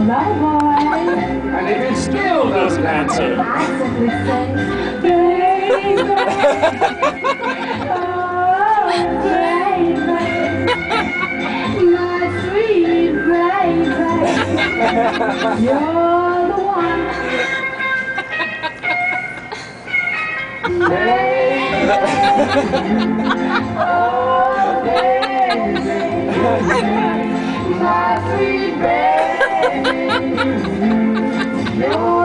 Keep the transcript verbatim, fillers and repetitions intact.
Loverboy. And if it still doesn't answer, I simply say, baby. Oh, baby. My sweet baby. You're the one. Baby. Oh, baby. My sweet baby. You're